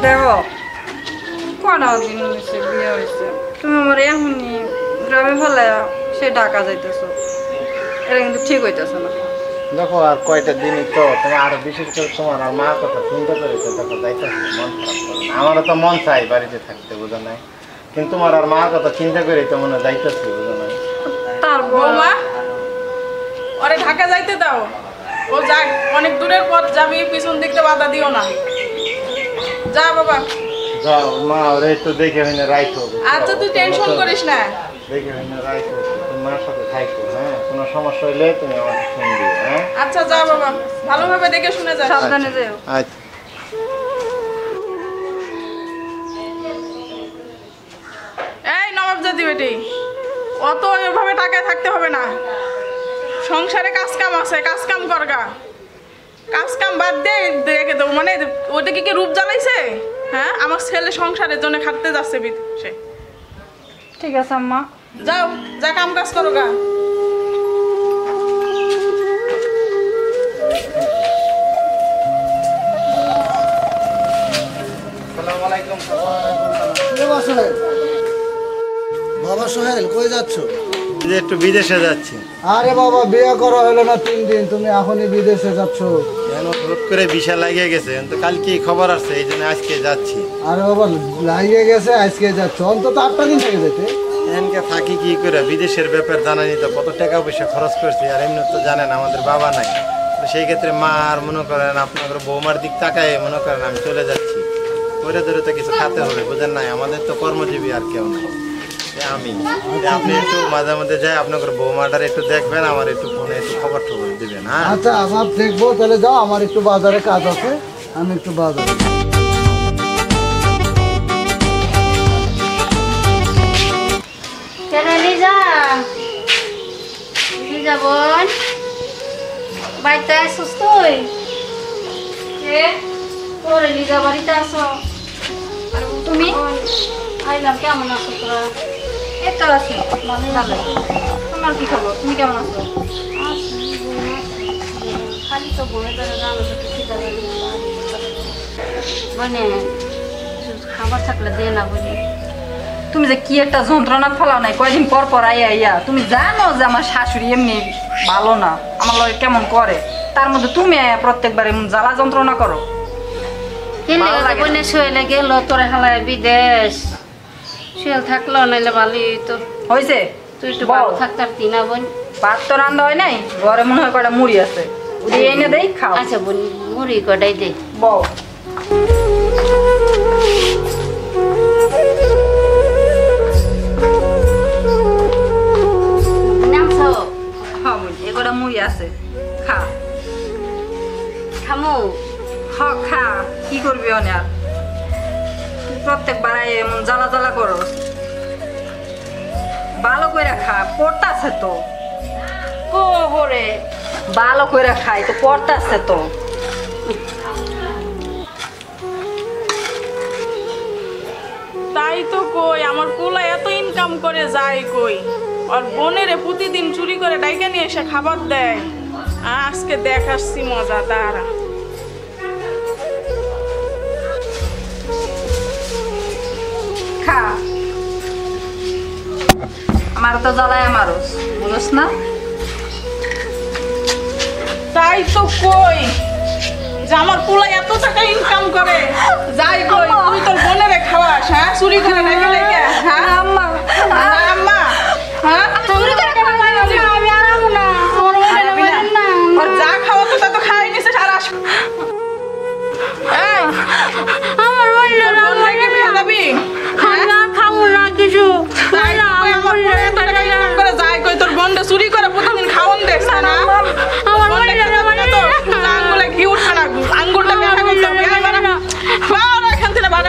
দেখো কটা দিন হয়েছে বিয়ে হয়েছে, তুমি আমার এখনই গ্রামে ফেলে সে ঢাকা যাইতেছো, এটা কিন্তু ঠিক হইতেছে না। দেখো আর কয়টা দিনই তো, তোমার আরো বিশেষ করে তোমার আর মা কথা চিন্তা করেছে, দেখো যাইতেছে মন খারাপ করে না। আমারও তো মন চাই বাড়িতে থাকতে, বুঝো নাই, কিন্তু তোমার আর মা কথা চিন্তা করে তো মনে যাইতেছে, বুঝো নাই। তার বৌমা ওরে ঢাকা যাইতে দাও, ও যাক, অনেক দূরের পথ যাবি, পিছন দিকতে বাধা দিও না। যা বাবা যাও, মা ওরে একটু দেখে হইনে রাখো। আচ্ছা তুই টেনশন করিস না, দেখে হইনে রাখো, তোমার সাথে থাকো। হ্যাঁ, কোনো সমস্যা হইলে তুমি আমাকে ফোন দিও। হ্যাঁ আচ্ছা যা বাবা, ভালোভাবে দেখে শুনে যা, সাবধানে যেও। আচ্ছা। এই নবাবজাদি বেটি, অত ওইভাবে টাকায় থাকতে হবে না, সংসারে কাজ কাম আছে, কাজ কাম করগা, কাজ কাম বাদ দে রেখে দেবো। মানে ওইটা কি রূপ জ্বালাইছে? হ্যাঁ, আমার ছেলে সংসারের জন্য খাটতে যাচ্ছে বিদেশে। ঠিক আছে আম্মা, যাও, যা কাম কাজ করো গা। আসসালামু আলাইকুম। বাবা সোহেল, কই যাচ্ছ? যে একটু বিদেশে যাচ্ছি। আরে বাবা, বিয়ে করা হলো না 3 দিন, তুমি এখনই বিদেশে যাচ্ছ? কেন, হুট করে ভিসা লাগিয়ে গেছে, তো কালকে খবর আসছে, এই জন্য আজকে যাচ্ছি। আরে বাবা, লাগিয়ে গেছে আজকে যাচ্ছ, অন্তত 8টা দিন থেকে যেতে। এনকে থাকি কি করে, বিদেশের ব্যাপার জানানি তো, কত টাকা পয়সা খরচ করছি, আর এমনি তো জানেন আমাদের বাবা নাই, তো সেই ক্ষেত্রে মা আর মনে করেন আপনাদের বৌমার দিক তাকায় মনে করেন আমি চলে যাচ্ছি, করে ধরে তো কিছু খাতে হবে, বুঝেন নাই, আমাদের তো কর্মজীবী আর কেউ নাই। আমি আপনি একটু মাঝে মধ্যে যাই আপনাদের বৌমাটার একটু দেখবেন, আমার একটু ফোনে একটু খবর টবর দিবেন। হ্যাঁ আচ্ছা, আমার দেখবো, তাহলে যাও, আমার একটু বাজারে কাজ আছে, আমি একটু বাজারে। বোন বাড়িতে আসছিস তুই? তোর লিজা বাড়িতে আসো? আর তুমি? আইলাম, কেমন আছো তোরা? এই তো আছি ভালো। তোমার কি খবর, তুমি কেমন আছো? খালি তো বনে ধরে জানো তো খিদা লাগে, বনে খাবার থাকলে দে না বলে। তুমি যে কি একটা যন্ত্রণা ফেলাও নাই কয়দিন পর পর আইয়া, তুমি জানো যে আমার শাশুড়ি এমনি ভালো না, আমার লগে কেমন করে, তার মধ্যে তুমি প্রত্যেকবার এমন জ্বালা যন্ত্রণা করো। বনে শুয়েলে গেল তোরে হালায় বিদেশ, শুয়ে থাকলো নাইলে ভালোই তো হয়েছে। তুই একটু ভালো থাকতার না বোন? ভাত তো রান্না হয় নাই, ঘরে মনে হয় কয়টা মুড়ি আছে, এনে দেই খাও। আচ্ছা বোন, মুড়ি কটাই দে। বউ এগুলা মুড়ি আছে, খা। খামু? খা, কি করবি অনেক, প্রত্যেকবার এমন জ্বালা জ্বালা করো, ভালো করে খা, পড়তাছে তো। করে ভালো করে খাই তো, পড়তাছে তো। তাই তো কই, আমার পোলা এত ইনকাম করে যায় কই, আর বোনেরে প্রতিদিন চুরি করে ডাইকা নিয়ে এসে খাবার দেয়। আজকে দেখাচ্ছি মজা, দাঁড়া। খা, আমার তো জ্বালায় আমারও, বুঝস না? তাই তো কই যে আমার পোলা এত টাকা ইনকাম করে যাই কই, তুই তোর বোনেরে খাওয়াস? হ্যাঁ, চুরি করে ডাইকা লেগে? হ্যাঁ আম্মা, আম্মা, হ্যাঁ চুরি করে খাওয়াই আমি আরাম না, ওর যা খাওয়া তো তা তো খাই নিছে সারা। এই আমার বোনকে খাওয়াবি? না খাবো না কিছু, আমার এত টাকা ইনকাম করে যাই কই, তোর বোনটা চুরি করে প্রতিদিন খাওয়ান দেখ না? আমার আঙ্গুলে ঘি উঠছে না, আঙ্গুলটা বেড়া করতে হবে। এখান থেকে বাড়া।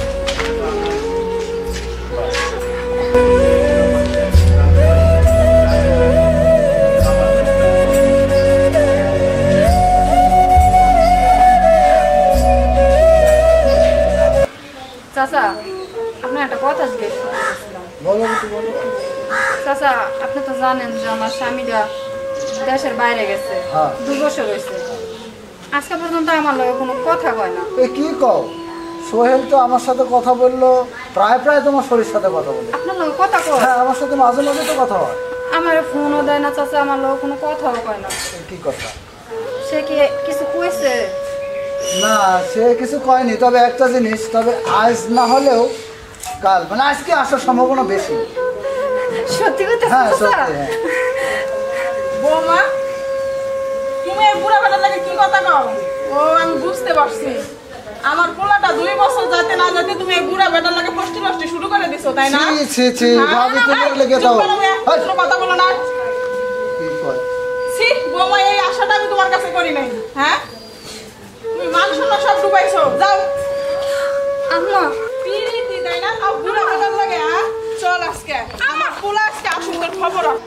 চাচা, আপনার একটা কথা জিজ্ঞেস করছিলাম। চাচা, আপনি তো জানেন যে আমার স্বামীরা দেশের বাইরে গেছে, 2 বছর হয়েছে, আজকে পর্যন্ত আমার লগে কোনো কথা কয় না। কি কও? সোহেল তো আমার সাথে কথা বললো, প্রায় প্রায় তোমার শরীর সাথে কথা বলে। আপনার লোক কথা কয়? হ্যাঁ, আমার সাথে মাঝে মাঝে তো কথা হয়। আমার ফোনও দেয় না চাচা, আমার লোক কোনো কথাও কয় না। কি কথা? সে কি কিছু কইছে? না, সে কিছু কয়নি, তবে একটা জিনিস, তবে আজ না হলেও কাল, মানে আজকে আসার সম্ভাবনা বেশি। সত্যি কথা? হ্যাঁ সত্যি। হ্যাঁ বৌমা, তুমি এই বুড়া বেটার লাগে কি কথা কও? ও আমি বুঝতে পারছি, আমার পোলাটা 2 বছর যাতে না যাতে তুমি এই বুড়া বেটার লাগে ফষ্টি ফষ্টি শুরু করে দিছো, তাই না? ছি ভাবি, তুমি লেগে দাও। কোনো কথা বলো না। কি কয়? ছি বৌমা, এই আশাটা আমি তোমার কাছে করি নাই। হ্যাঁ, তুমি মান সম্মান সব ডুবাইছো। যাও আম্মা। পিরিতি তাই না? তাও বুড়া বেটার লাগে। হ্যাঁ চল, আজকে আমার পোলা আজকে আসুন, তোর খবর আছে।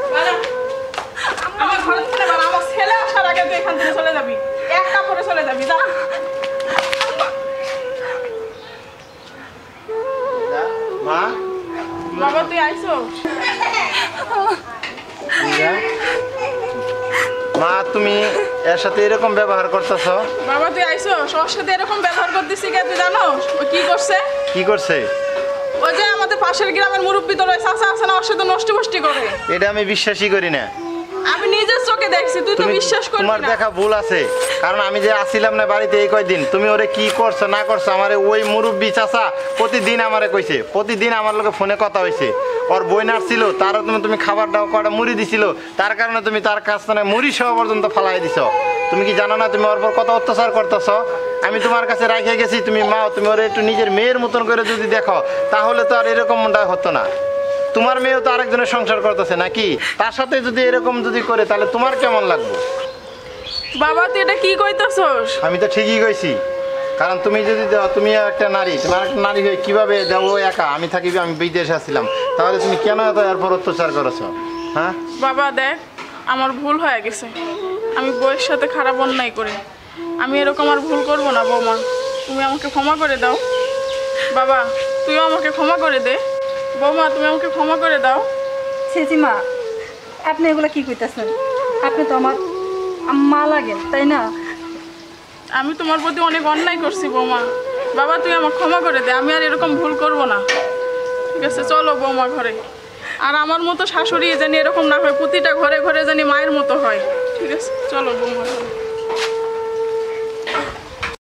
আমার ঘরে থেকে বাড়া, আমার ছেলে আসার আগে তুই এখান থেকে চলে যাবি, এক কাপড়ে চলে যাবি। যা মা, বাবা, তুই আইছো? মা তুমি এর সাথে এরকম ব্যবহার করতেছ? বাবা তুই আইছো? ওর সাথে এরকম ব্যবহার করতেছি কে তুই জানো? ও কি করছে? কি করছে? ওই যে আমাদের পাশের গ্রামের মুরব্বী তোর ওই চাচা আছে না, ওর সাথে নষ্টি ফষ্টি করে। এটা আমি বিশ্বাসই করি না। আমি নিজের চোখে দেখছি, তুই তো বিশ্বাস করবি তোমার না। দেখা ভুল আছে, কারণ আমি যে আসছিলাম না বাড়িতে এই কয়দিন, তুমি ওরে কি করছো না করছো আমারে ওই মুরব্বী চাচা প্রতিদিন আমারে কইছে, প্রতিদিন আমার লগে ফোনে কথা হইছে। ওর বই নাড়ছিল, তারও তুমি খাবার দাও, কটা মুড়ি দিছিল, তার কারণে তুমি তার কাছ থেকে মুড়ি সহ পর্যন্ত ফালাই দিছো। তুমি কি জানো না তুমি ওর পর কত অত্যাচার করতেছ? আমি তোমার কাছে রাখে গেছি, তুমি মা, তুমি ওরে একটু নিজের মেয়ের মতন করে যদি দেখো তাহলে তো আর এরকমটা হতো না। তোমার মেয়েও তো আরেকজনের সংসার করতেছে নাকি, তার সাথে যদি এরকম যদি করে তাহলে তোমার কেমন লাগবে? বাবা তুই এটা কি কইতেছস? আমি তো ঠিকই কইছি, কারণ তুমি যদি দাও, তুমি একটা নারী, তোমার একটা নারী হয়ে কিভাবে দেবো একা? আমি থাকি, আমি বিদেশে আসছিলাম, তাহলে তুমি কেন এত এরপর অত্যাচার করেছো? হ্যাঁ বাবা দেখ, আমার ভুল হয়ে গেছে, আমি বউয়ের সাথে খারাপ অন্যায় করি, আমি এরকম আর ভুল করব না। বৌমা তুমি আমাকে ক্ষমা করে দাও। বাবা তুইও আমাকে ক্ষমা করে দে। বৌমা তুমি আমাকে ক্ষমা করে দাও। মা, আপনি এগুলো কি কইতেছেন? আপনি তো আমার মা লাগেন, তাই না? আমি তোমার প্রতি অনেক অন্যায় করছি বৌমা। বাবা তুই আমাকে ক্ষমা করে দে, আমি আর এরকম ভুল করব না। ঠিক আছে, চলো বৌমা ঘরে। আর আমার মতো শাশুড়ি জানি এরকম না হয়, প্রতিটা ঘরে ঘরে জানি মায়ের মতো হয়। ঠিক আছে, চলো বৌমা ঘরে।